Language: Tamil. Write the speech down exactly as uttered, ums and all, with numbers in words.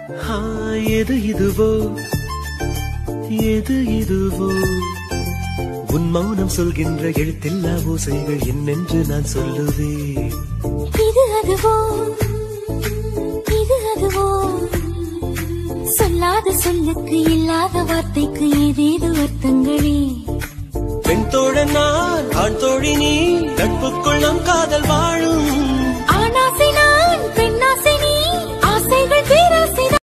எது இதுவோ எது இதுவோ உன் மௌனம் சொல்கின்ற எழுத்தில்லா ஓசைகள் என்னென்று நான் சொல்லுவேன். இது அதுவோ இது அதுவோ சொல்லாத சொல்லுக்கு இல்லாத வார்த்தைக்கு ஏதேது அர்த்தங்களே. பெண் தோழன் நான் ஆண் தோழி நீ நட்புக்குள் நம் காதல் வாழும்.